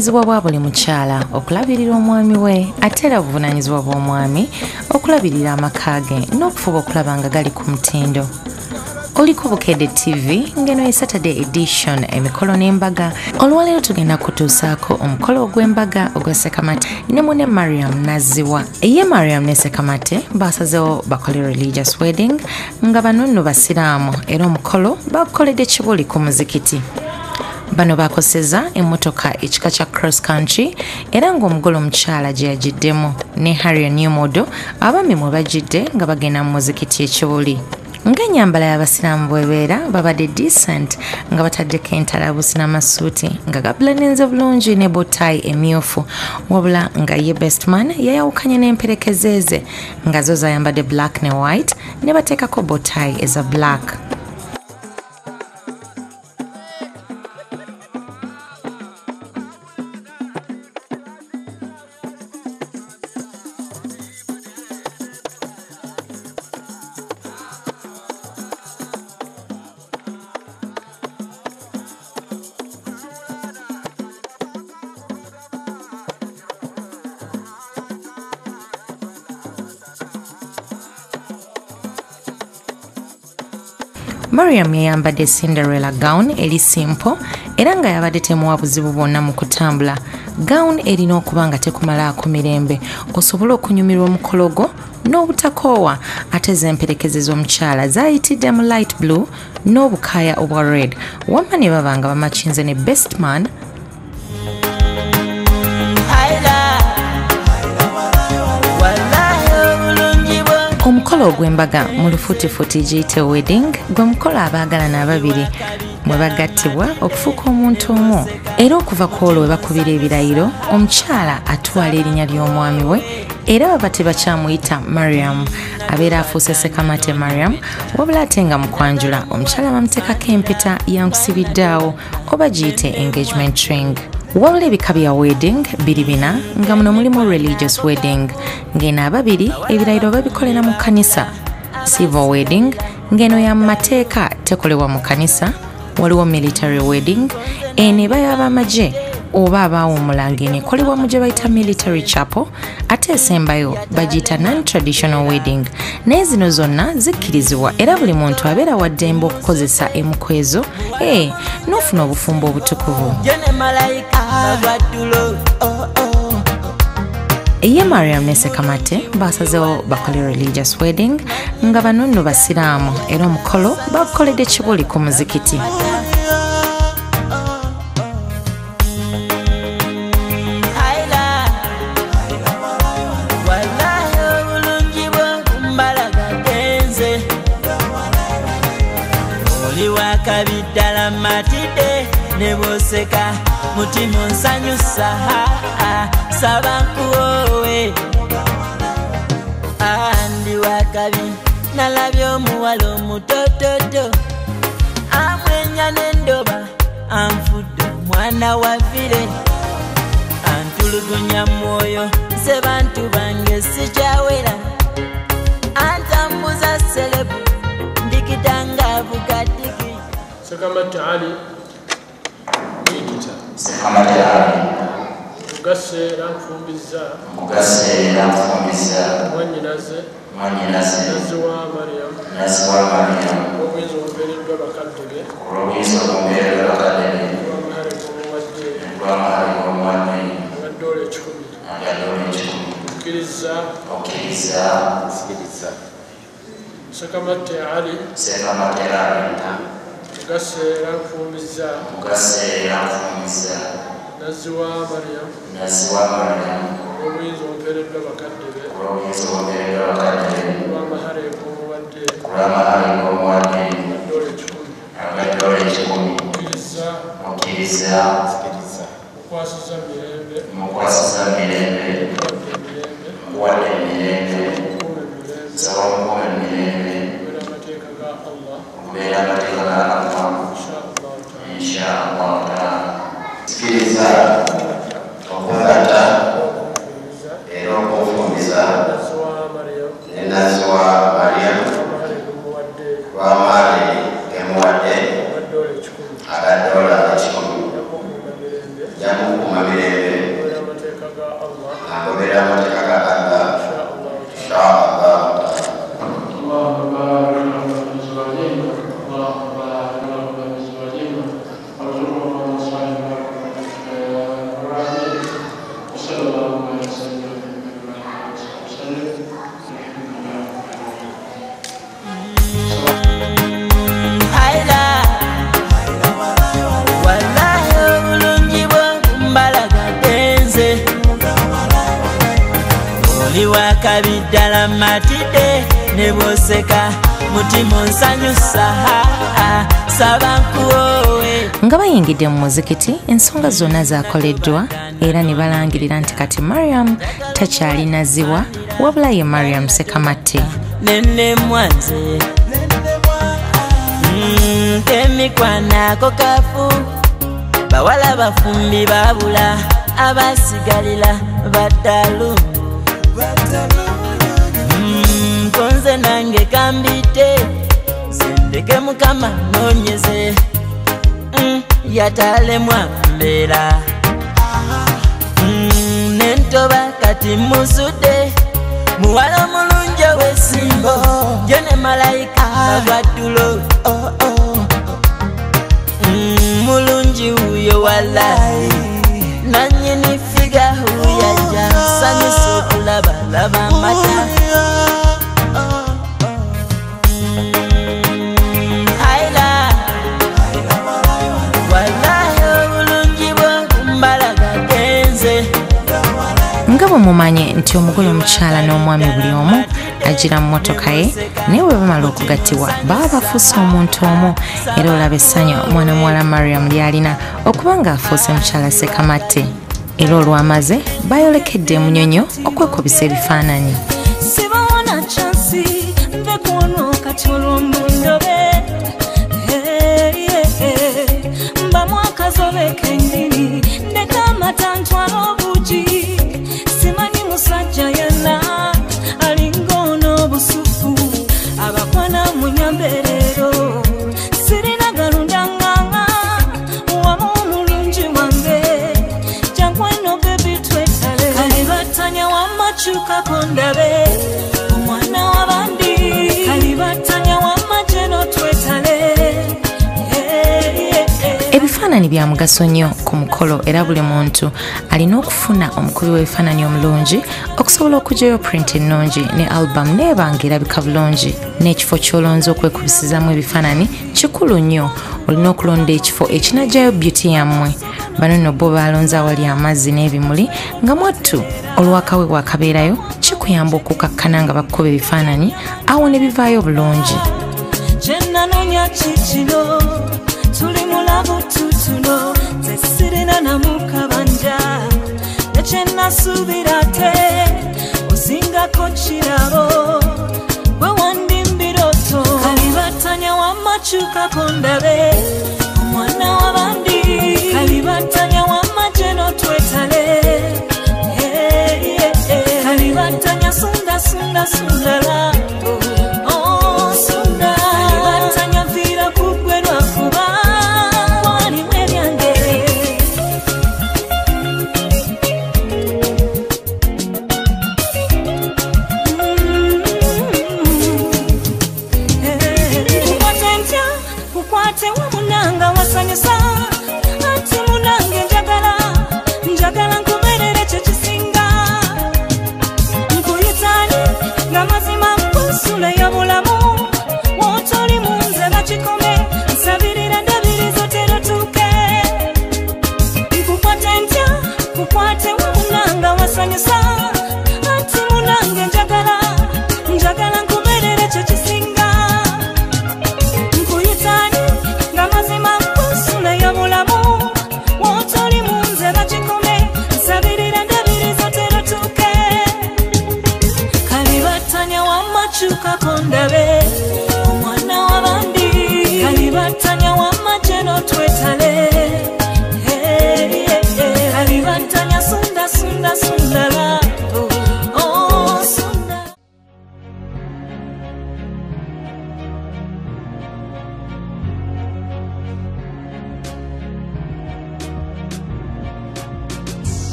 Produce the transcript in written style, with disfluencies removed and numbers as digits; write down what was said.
Buvunanyizibwa bwa buli mukyala okulabirira omwami we ate era buvunanyizibwa bw'omwami okulabirira amaka ge n'okufuba okulaba nga gali ku mutindo. Oliko Bukedde TV ngeno ye Saturday edition emikolo n'embaga. Olwaleero tugenda kutuusaako omukolo ogw'embaga ogwa Sekamate ne munne Mariam Naziwa. Ye Mariam ne Sekamate basazeewo bakole religious wedding nga bano nno basiraamu era omukolo bagukoledde ekibuli ku muzikiti. Bano bakoseza emmotoka ekika kya cross country era ng'omugole omukyala gye yagiddemu ne Harrier new model abaami mwe bagidde nga bagenda mu muzikiti ekibuli. Ng'ennyambala y'abasiraamu bw'ebeera babadde decent nga bataddeko entalabusi n'amasuuti nga gablendinze bulungi ne botayi emyufu wabula nga ye best man yayawukanye n'emperekezeeze nga zo zayambadde black ne white ne bateekako botayi eza black. Mariam yayambadde Cinderella gown eri simple era nga yabadde temuwa buzibu bwonna mu kutambula. Gown erina okuba nga tekumalaako mirembe osobola okunyumirwa omukolo gwo n'obutakoowa ate zemperekezeza omukyala zaayitidde mu light blue n'obukaaya obwa red wamma ne baba nga bamakinze ne best man. Omukolo ogw'embaga mu lufutifuti giyite wedding gwe mukolo abaagalana ababiri mwe bagattibwa okufuuka omuntu omu era okuva ku olwo we bakubira ebirayiro omukyala atwala erinnya ly'omwami we era baba tebakyamuyita Mariam abeera afuuse Sekamate Mariam wabula ate nga mu kwanjula omukyala bamuteekako empeta yankusibiddeawo oba giyite engagement ring. Wabula ebika bya wedding biri bina nga muno mulimu religious wedding ng'eno ababiri ebirayiro babikolera mu kanisa. Civil wedding ng'eno ya mu mateeka tekolebwa mu kanisa. Waliwo military wedding eno eba y'abamagye oba abaawummula ng'eno ekolebwa mu gye bayita military chapel ate esembayo bagiyita non-traditional wedding. Naye zino zonna zikkirizibwa era buli muntu abeera wa ddembe okukozesa emu ku ezo n'ofuna obufumbo obutukuvu. Ye Mariam ne Sekamate basazeewo bakole religious wedding nga bano nno basiraamu era omukolo bagukoledde ekibuli ku muzikiti. Kabidala matide neboseka mutima nsanyusa sabankuwowe andi wakabi nalabye omuwala omutototo amwenya n'endoba anfudde omwana wa vire antulugunya mwoyo nze bantu bange sikyawera antambuza selebu ndikitanga bugadiki. Sekamate Ali Nikita Sekamate Ali Mugaseera nfumbiza Mwanyinaze Naziwa Mariam Obuyinza obubeereddwa bakadde be Olw'amahale g'omuwadde Agadoola 10 Okkiriza Sekamate Ali Mugaseera nfumbiza Naziwa Mariam Obuyinza obubeereddwa bakadde be olw'amahale g'omuwadde Agadoola 10 Okkiriza Mukwasiza mirembe Muwadde emirembe Nsaba omukuuma emirembe okubeera amateeka ga Allah inshallah taala. Sikiriza okugatta era okufumbiza Allah inshallah. Kabidala matide neboseka mutima nsanyusa sabankuowe. Nga bayingidde mu muzikiti ensonga zonna zakoleddwa era ne balangirira nti kati Mariam takyali Naziwa wabula ye Mariam Sekamate. Nene mwanze temikwanako kafu bawala bafumbi babula abasigalira batalu konze nange kambite zindeke mukama nonyeze yatale mwambera nentoba kati musude muwala mulungi wesimbo jene malaika abatulo mulungi uyo walai nanyini figa huyaja sanyuso kulaba laba mata haila wallahi bulungi bwangu mbalaga genze. Nga bwe mumanye nti omugole omukyala n'omwami buli omu agira mu mmotoka ye naye bwe bamala okugattibwa baba bafuuse omuntu omu era olaba essanyu omwana muwala Mariam lyalina okuba ng'afuuse mukyala Sekamate era olwamaze bayolekedde emunyonyo okwekubisa ebifaananyi. Sibawona chansi nve kuono kati olw'omundobe mba mwakazobe kenyini nekamata ntwala obugi simanyi musajja yenna alingono busufu abakwana munyamberero sirina galundanganga wamu omulungi wange jankweno bebi twetale kalibatanya wamakyuka kondabe omwana wabandi kalibatanya wamajeno twetale. Ebifaananyi bya mugaso nnyo ku mukolo era buli muntu alina okufuna omukubi w'ebifaananyi omulungi okusobola okuggyayo print ennungi ne album neebanga erabika bulungi n'ekifo ky'olonze okwekubisizamu ebifaananyi kikulu nnyo. Olina okulonda ekifo ekinajjayo beauty yammwe. Bano nno bo balonze awali amazzi n'ebimuli nga mwattu olwakawe wakabeerayo kikuyamba okukakkana nga bakuba ebifaananyi awo ne bivaayo bulungi. Jennanonya kikino tuli mulabu tutuno tesirina namukabanja nekyenasuubira te osingako kirabo bwe wandimbiroto kalibatanya wamakyukako ndabe omwana wabandi kalibatanya wamajeno twetale kalibatanya sunda